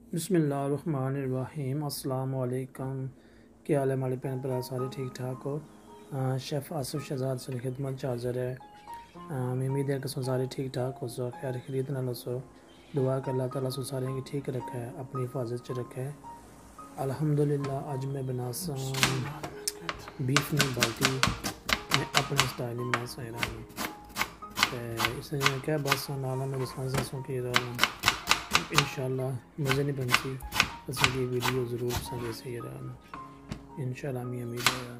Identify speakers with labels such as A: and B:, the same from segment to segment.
A: बिस्मिल्लाहिर्रहमानिर्रहीम। अस्सलाम वालेकुम। क्या हाल है हमारे बहन भरा, सारे ठीक ठाक हो। शेफ़ आसिफ शहजाद से खिदमत हाज़िर है। उम्मीद है कि सारे ठीक ठाक हो सो, खैर खरीद ना लो सो। दुआ कर अल्लाह ताला सो सारे की ठीक रखे है, अपनी हिफाजत च रखे है। अल्हम्दुलिल्लाह अज मैं बनासा बीफ नहीं बाल्टी मैं अपने स्टाइल में बना रहा हूँ। इसलिए क्या बस नाला में दसों की रहा इंशाल्लाह मज़े नहीं बनती पसंद की वीडियो ज़रूर पसंद ऐसे ही रहा इंशाल्लाह। मैं उम्मीद है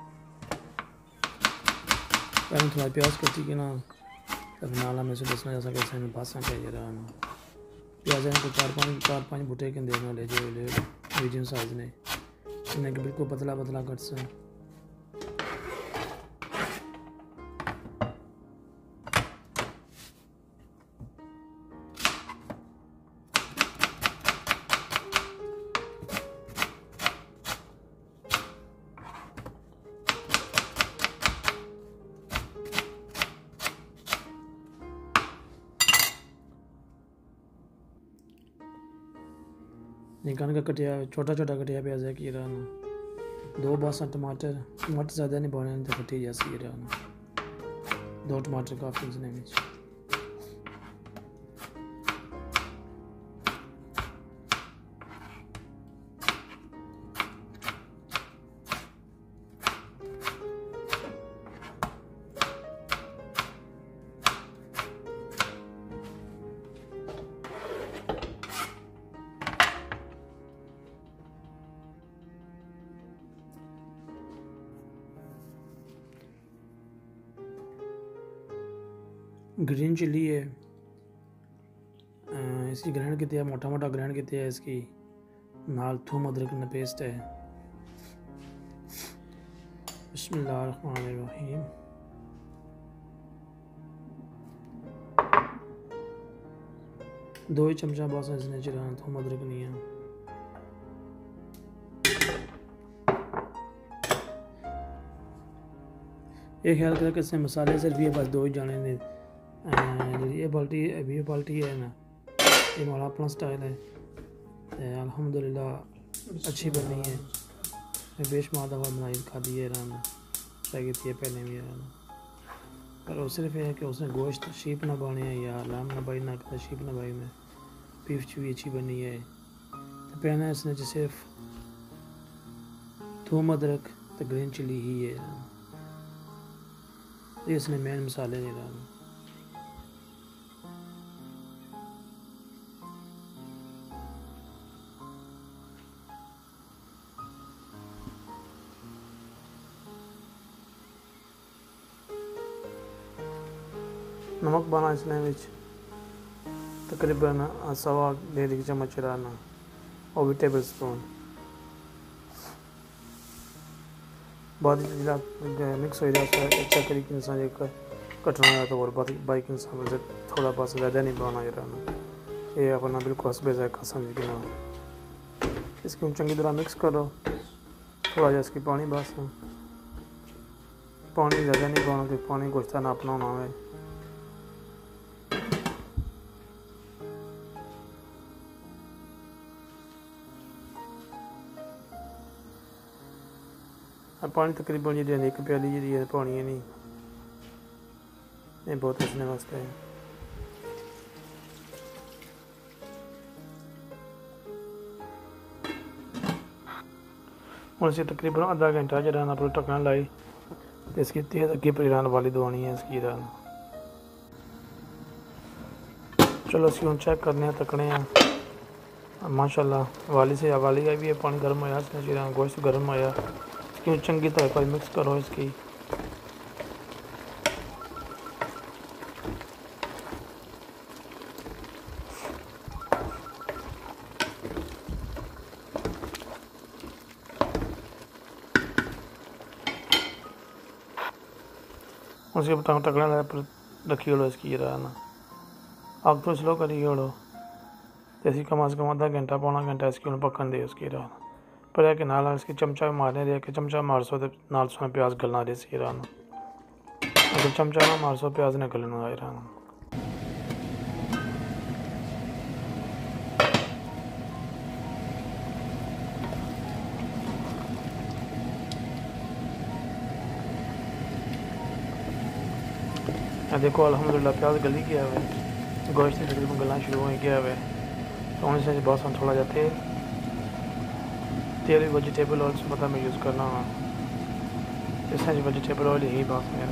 A: पहले थोड़ा प्याज कटी के ना तब नाला में से दसना जैसा कैसे में भाषा चाहिए रहा प्याज को चार पाँच बुटे के देना ले जो मीडियम साइज़ ने इन्हें कि बिल्कुल पतला पतला कट से निकाल का कटिया छोटा छोटा कटिया प्याज है कि रहना दो बासा टमाटर ज़्यादा नहीं पाने तो कटी जैसी रहना दो टमाटर काफ़ी इसने में ग्रीन चिली है इसकी ग्राइंड किया मोटा मोटा ग्राइंड किया है इसकी नाल थूम अदरक का पेस्ट है। बिस्मिल्लाहिर्रहमानिर्रहीम। दो ही चमचा बस इसने चिराना थूम अदरक नहीं है। ये ख्याल करें कि इसमें मसाले सिर्फ ये बस दो ही जाने ने ये बाल्टी है ना ये हमारा अपना स्टाइल है। अल्हम्दुलिल्लाह अच्छी बनी है। मैं बेशुमार दफ़ा बनाई खाती है रहना ट्राई की है पहले भी रहना पर वो सिर्फ ये है कि उसने गोश्त शीप ना बने है या लाम ना बाई ना करता शीप ना बाई में बीफ भी अच्छी बनी है। तो पहना इसने जो सिर्फ थूम अदरक तो ग्रीन चिली ही है ये इसने मेन मसाले नहीं डालना। नमक पाना इसने विच तकरीबन 1.5 चम्मच डालना और भी टेबल स्पून बाद मिक्स हो जाता है अच्छा तरीके इंसान कटना है तो और बाइक इंसान से थोड़ा पास ज़्यादा नहीं बनाना रहना ये अपना बिल्कुल हसबे जायका समझ के ना इसको चंगी तरह मिक्स करो। थोड़ा जैसा इसकी पानी बस पानी ज़्यादा नहीं पाना कि पानी कुछ ना अपना होना है। पानी तकरीबन जी एक प्याली जी पानी है नहीं ये बहुत रखने वास्ते है। और इसे तकरीबन आधा घंटा जरा पूरा ढक्कन लाई इसकी तेज़ अगे पर रहने वाली दवानी है इसकी रहना। चलो इसकी हम चेक करने हैं तकने हैं माशाल्लाह वाली से वाली का भी है पानी गर्म होया इसने गोश्त गर्म होया क्यों चंगी तरह कोई मिक्स करो इसकी। उसके टकड़ा रखी ओड़ो इसकी रहना आग तो स्लो करी ओड़ो जैसी कम से कम आधा घंटा पौना घंटा इसकी पकन दे उसकी रहना पर है कि नाल इसकी चमचा मारने रहे कि चमचा मार सो तो नाल सो प्याज गलना रहे सी रहना अगर चमचा ना मार सो प्याज ने गलना आए रहना। देखो अल्हम्दुलिल्लाह प्याज गली गया है, गोश्त तकरीबन गलना शुरू हो गया है। तो उनसे बहुत सा थोड़ा जाते तेल भी वेजिटेबल ऑयल से पता मैं यूज़ करना हाँ, इसमें वेजिटेबल ऑयल यही बात मेरा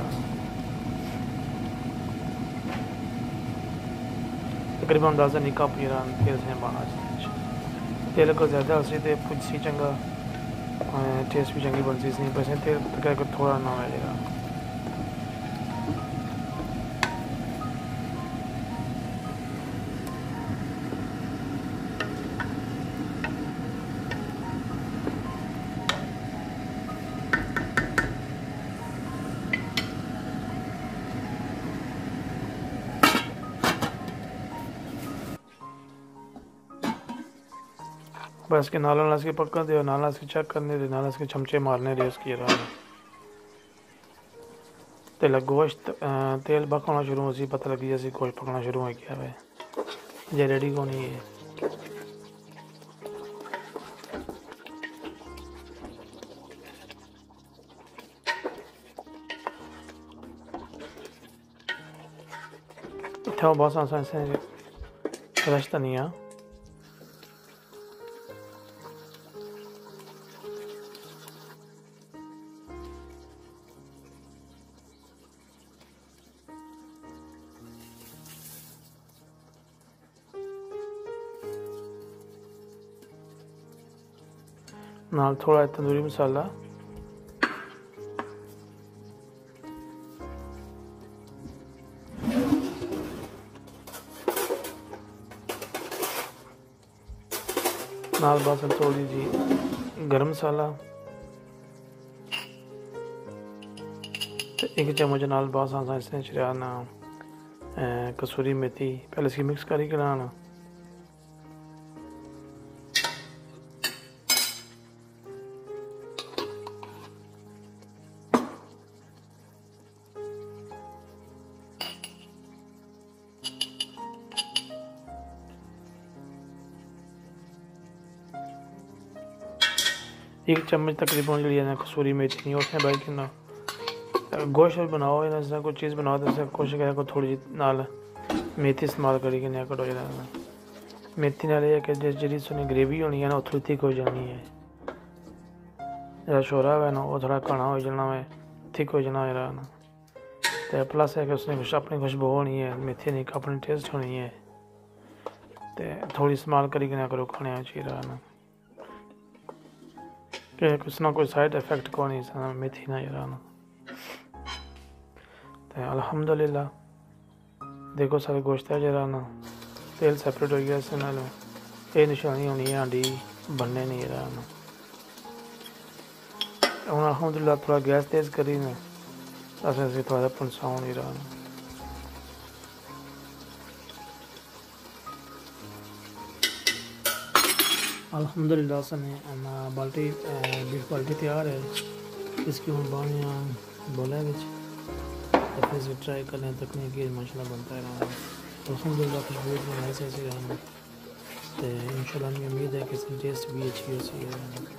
A: तकरीबन अंदाज़ा नहीं काप तेल से बाहर तेल को ज़्यादा हसी तो कुछ सी चंगा टेस्ट भी चंगी बनती नहीं पैसे तेल तक थोड़ा ना है बस के नाला के पक्का दे नाला के चेक करने दे नाला के चमचे मारने दे उसकी तेल गोश्त तेल पकना शुरू हो सी पता लगी जैसे गोश्त पकना शुरू हो गया है ये रेडी को नहीं है इतना बहुत आसान से रश्ता नहीं है नाल थोड़ा तंदूरी मसाला नाल बस थोड़ी जी गरम मसाला एक चम्मच नाल बस इसने चढ़ाना कसूरी मेथी पहले इसकी मिक्स करी कराना एक चम्मच तकरीबन लिया ना कसूरी मेथी नहीं उसने भाई कि ना गोश्त बनाओ या ना कोई चीज़ बनाओ तो कोशिश करें को थोड़ी नाल मेथी इस्तेमाल करी कि कटो जाना मेथी नाल कि जी सुनी ग्रेवी होनी है ना थोड़ी थिक हो जानी है जो शोरा है ना वो थोड़ा घना हो जाना है थिक हो जाना है ना तो प्लस है कि उसने अपनी खुशबू होनी है मेथी नहीं अपनी टेस्ट होनी है तो थोड़ी इस्तेमाल करी कि करो खाने चाहिए ना कि कुछ ना कोई साइड इफेक्ट को नहीं मेथी ना ना तो अल्हम्दुलिल्लाह देखो सारे गोश्त है जरा ना तेल सेपरेट हो गया इससे नाल ये निशानी होनी है हांडी बनने नहीं रहा ना हूँ अल्हम्दुलिल्लाह थोड़ा गैस तेज़ करी ना असें थोड़ा पंसा हो नहीं रहा ना अल्हम्दुलिल्लाह सने बाल्टी बीफ बाल्टी तैयार है इसकी हम बानिया बोला तो फिर से ट्राई करने तकनीक की माशाल्लाह बनता है रहा अल्हम्दुलिल्लाह खुशबू में ऐसे ऐसे रहना तो इंशाल्लाह मेरी उम्मीद है कि इसकी टेस्ट भी अच्छी हो सी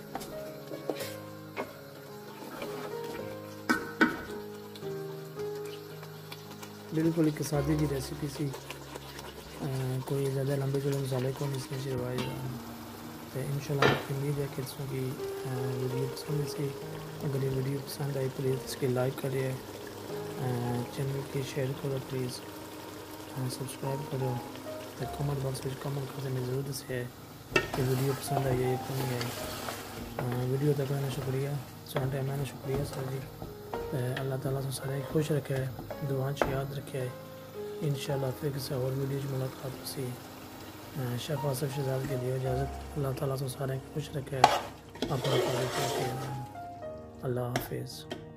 A: बिल्कुल एक सादी जी रेसिपी सी कोई ज़्यादा लंबे चौड़े मसाले को नहीं इसमें चिरवाई तो इंशाल्लाह उम्मीद है कि इसकी वीडियो पसंद से अगर ये वीडियो पसंद आई प्लीज़ इसकी लाइक करिए चैनल की शेयर करो प्लीज़ सब्सक्राइब करो तो कमेंट बॉक्स में कमेंट करने ज़रूर से कि वीडियो पसंद आई है क्यों नहीं आई वीडियो तक मैंने शुक्रिया सुन टाइम मैंने शुक्रिया सर जी अल्लाह ताला से सारे खुश रखे दुआ याद रखे इंशाल्लाह फिर किसी और वीडियो में मुलाकात होती शेफ आसिफ शहजाद के लिए इजाज़त अल्लाह ताला से सारे खुश रखे अपना अल्लाह हाफिज़।